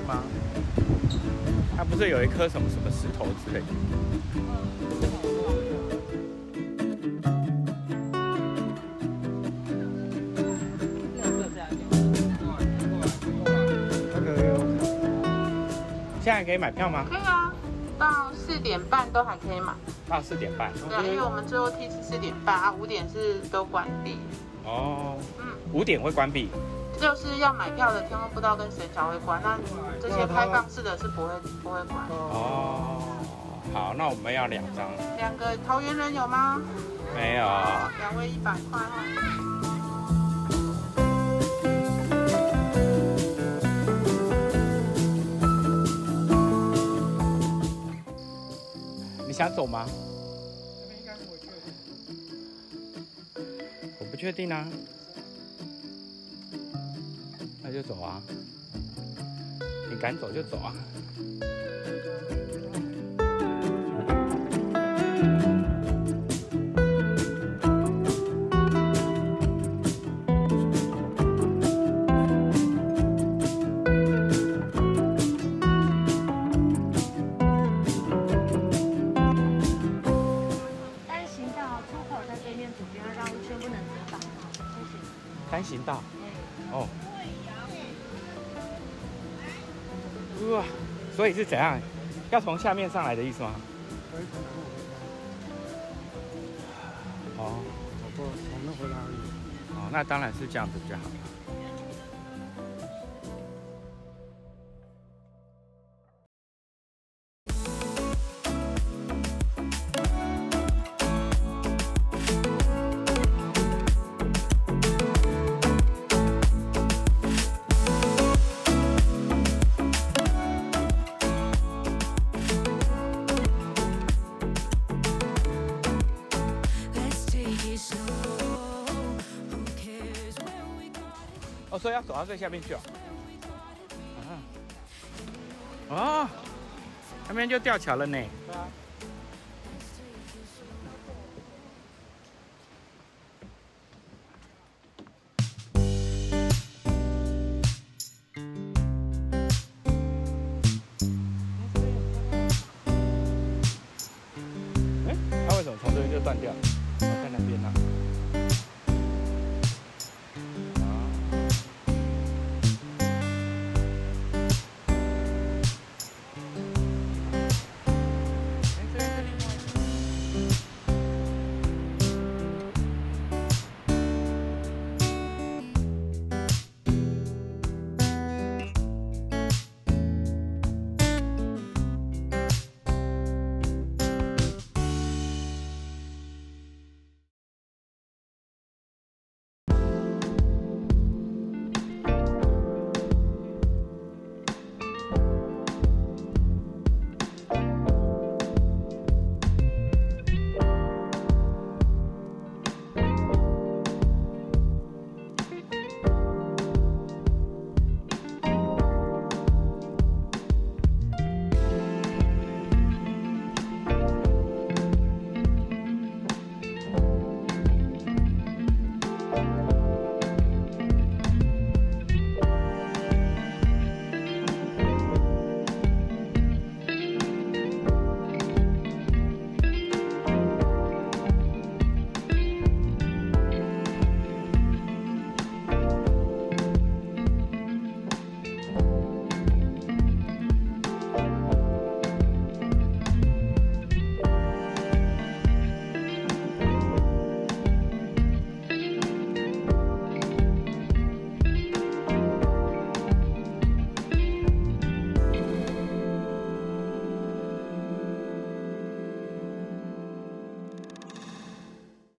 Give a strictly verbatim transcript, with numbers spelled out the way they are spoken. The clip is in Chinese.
吗？它不是有一颗什么什么石头之类的？那个现在可以买票吗？ 可以啊，到四点半都还可以买。 到四点半。 对啊，因为我们最后梯是四点半啊，五点是都关闭。 哦。嗯。五点会关闭。 就是要买票的，天后不知道跟谁才会关，那这些开放式的是不会不会关。 哦，好，那我们要两张。 两个桃园人有吗？ 没有。 两位一百块哈。 你想走吗？这边应该不会确定。我不确定啊。那就走啊！你敢走就走啊！ 单行道出口在对面左边，绕一圈不能折返。 单行道。哦。哇，所以是怎样？要从下面上来的意思吗？可以从南回来。哦，我不从那回来而已。哦，那当然是这样子比较好。哦，所以要走到最下面去哦。啊，哦，那边就吊桥了呢。对啊。哎，它为什么从这边就断掉了？